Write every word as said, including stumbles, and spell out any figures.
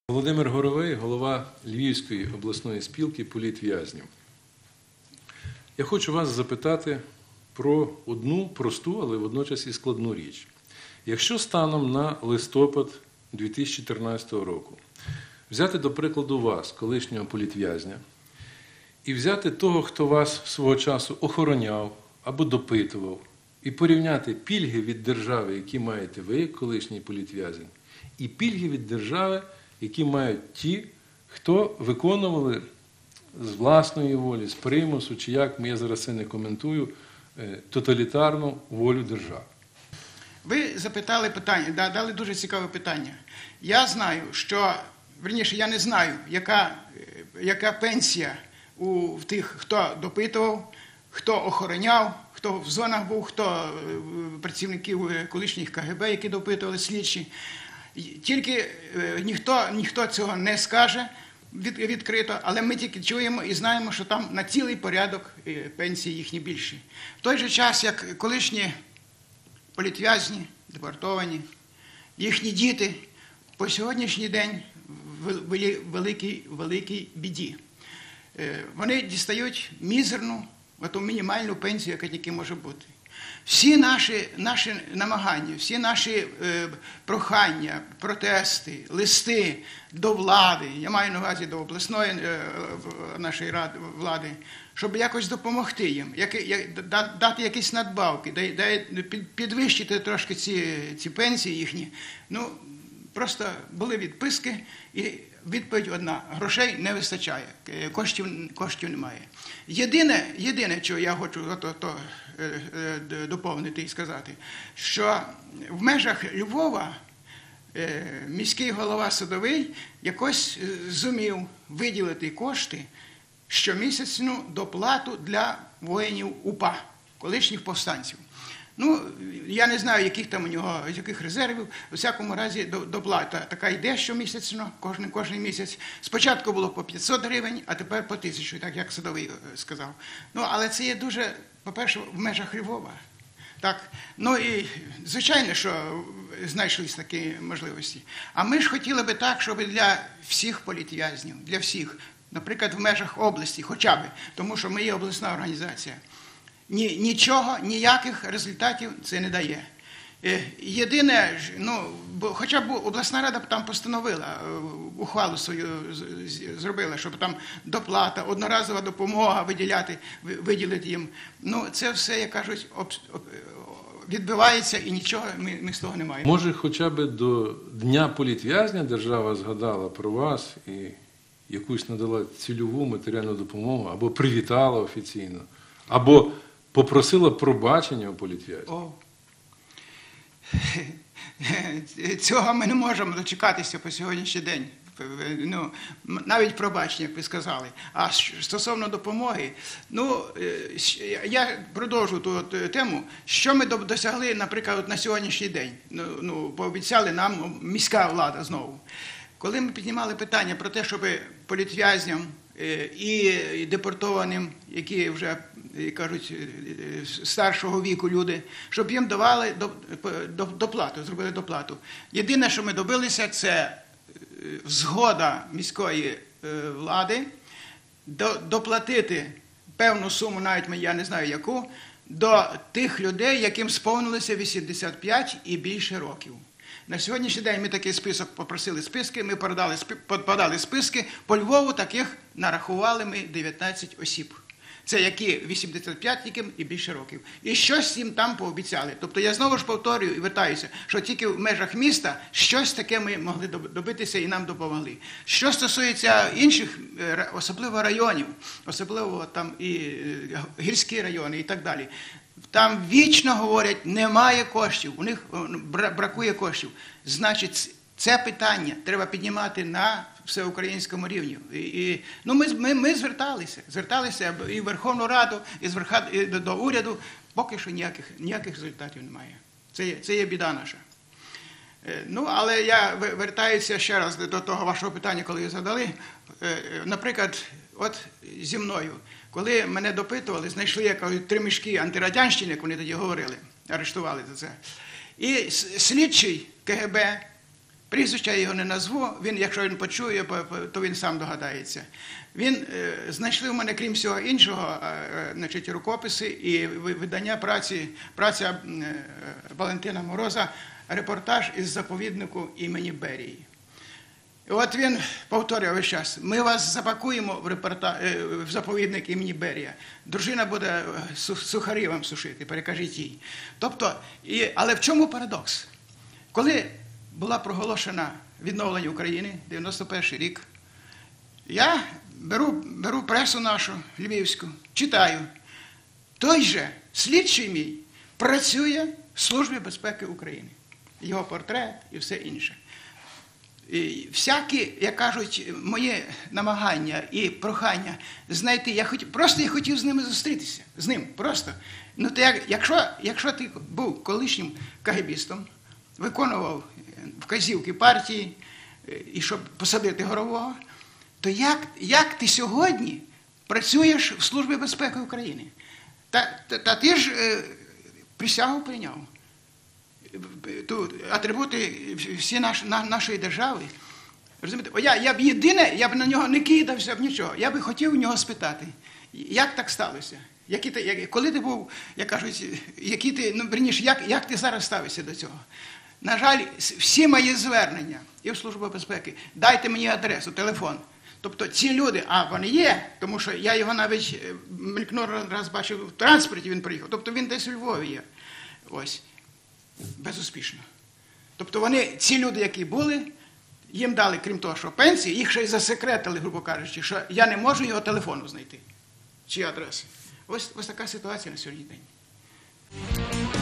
Володимир Горовий, голова Львівської обласної спілки політв'язнів. Я хочу вас запитати про одну просту, але водночас і складну річ. Якщо станом на листопад дві тисячі чотирнадцятого року взяти, до прикладу, вас, колишнього політв'язня, і взяти того, хто вас свого часу охороняв або допитував, і порівняти пільги від держави, які маєте ви, як колишній політв'язень, і пільги від держави, які мають ті, хто виконували з власної волі, з примусу, чи як, я зараз це не коментую, тоталітарну волю держави. Ви запитали питання, дали дуже цікаве питання. Я знаю, що, верніше, я не знаю, яка, яка пенсія у тих, хто допитував, хто охороняв, хто в зонах був, хто працівників колишніх ка ге бе, які допитували, слідчі. Тільки ніхто, ніхто цього не скаже від, відкрито, але ми тільки чуємо і знаємо, що там на цілий порядок пенсії їхні більші. В той же час, як колишні політв'язні, депортовані, їхні діти по сьогоднішній день в великій, великій біді. Вони дістають мізерну, оту мінімальну пенсію, яка тільки може бути. Всі наші, наші намагання, всі наші е, прохання, протести, листи до влади, я маю на увазі до обласної е, нашої ради, влади, щоб якось допомогти їм, як, як, дати якісь надбавки, підвищити трошки ці, ці пенсії їхні. Ну, просто були відписки, і відповідь одна – грошей не вистачає, коштів, коштів немає. Єдине, єдине, що я хочу то, то, доповнити і сказати, що в межах Львова міський голова Садовий якось зумів виділити кошти щомісячну доплату для воїнів УПА, колишніх повстанців. Ну, я не знаю, яких там у нього, з яких резервів, у всякому разі доплата така йде щомісячно, кожен, кожен місяць. Спочатку було по п'ятсот гривень, а тепер по тисячу, так як Садовий сказав. Ну, але це є дуже, по-перше, в межах Львова. Так, ну і звичайно, що знайшлись такі можливості. А ми ж хотіли би так, щоб для всіх політв'язнів, для всіх, наприклад, в межах області, хоча б, тому що ми є обласна організація, Ні, нічого, ніяких результатів це не дає. Єдине, ну, бо хоча б обласна рада там постановила, ухвалу свою зробила, щоб там доплата, одноразова допомога виділяти, виділити їм. Ну, це все, як кажуть, відбивається і нічого ми, ми з того не маємо. Може, хоча б до Дня політв'язня держава згадала про вас і якусь надала цільову матеріальну допомогу, або привітала офіційно, або попросила пробачення у політв'язнів? Цього ми не можемо дочекатися по сьогоднішній день. Ну, навіть пробачення, як ви сказали. А стосовно допомоги, ну, я продовжу ту тему. Що ми досягли, наприклад, на сьогоднішній день? Ну, пообіцяли нам міська влада знову. Коли ми піднімали питання про те, щоб політв'язням і депортованим, які вже, кажуть, старшого віку люди, щоб їм давали доплату, зробили доплату. Єдине, що ми добилися, це згода міської влади доплатити певну суму, навіть я не знаю яку, до тих людей, яким сповнилося вісімдесят п'ять і більше років. На сьогоднішній день ми такий список попросили списки, ми подали, подали списки, по Львову таких нарахували ми дев'ятнадцять осіб. Це які вісімдесят п'ять і більше років. І щось їм там пообіцяли. Тобто я знову ж повторюю і вертаюся, що тільки в межах міста щось таке ми могли добитися і нам допомогли. Що стосується інших, особливо районів, особливо там і гірські райони і так далі, там вічно говорять, немає коштів, у них бракує коштів. Значить, це питання треба піднімати на всеукраїнському рівні. І, і, ну, ми, ми, ми зверталися, зверталися і в Верховну Раду, і, з Верха, і до, до уряду, поки що ніяких, ніяких результатів немає. Це, це є біда наша. Ну, але я вертаюся ще раз до того вашого питання, коли ви задали. Наприклад, от зі мною, коли мене допитували, знайшли якось три мішки антирадянщини, як вони тоді говорили, арештували за це. І слідчий ка ге бе Прізвища я його не назву, він, якщо він почує, то він сам догадається. Він, е, знайшли в мене, крім всього іншого, е, значить, рукописи і видання праці, праця е, Валентина Мороза, репортаж із заповіднику імені Берії. І от він повторював весь час: ми вас запакуємо в, репорта... е, в заповідник імені Берія. Дружина буде сухарі вам сушити, перекажіть їй. Тобто, і... але в чому парадокс? Коли була проголошена відновлення України, дев'яносто перший рік, я беру, беру пресу нашу львівську, читаю. Той же слідчий мій працює в Службі безпеки України. Його портрет і все інше. І всякі, як кажуть, моє намагання і прохання знайти, я хотів, просто я хотів з ними зустрітися, з ним, просто. Ну, то як, якщо, якщо ти був колишнім кагебістом, виконував вказівки партії, і щоб посадити Горового, то як, як ти сьогодні працюєш в Службі безпеки України? Та, та, та ти ж е, присягу прийняв. Тут атрибути всі наш, на, нашої держави. Розумієте? О, я, я б єдине, я б на нього не кидався б нічого. Я би хотів у нього спитати, як так сталося? Які ти, як, коли ти був, як кажуть, які ти, ну, верніше, як, як ти зараз ставишся до цього? На жаль, всі мої звернення і в Службу безпеки, дайте мені адресу, телефон. Тобто ці люди, а вони є, тому що я його навіть мелькнув раз бачив в транспорті, він приїхав. Тобто він десь у Львові є. Ось. Безуспішно. Тобто вони, ці люди, які були, їм дали, крім того, що пенсії, їх ще й засекретили, грубо кажучи, що я не можу його телефону знайти. Чи адреси. Ось, ось така ситуація на сьогоднішній день.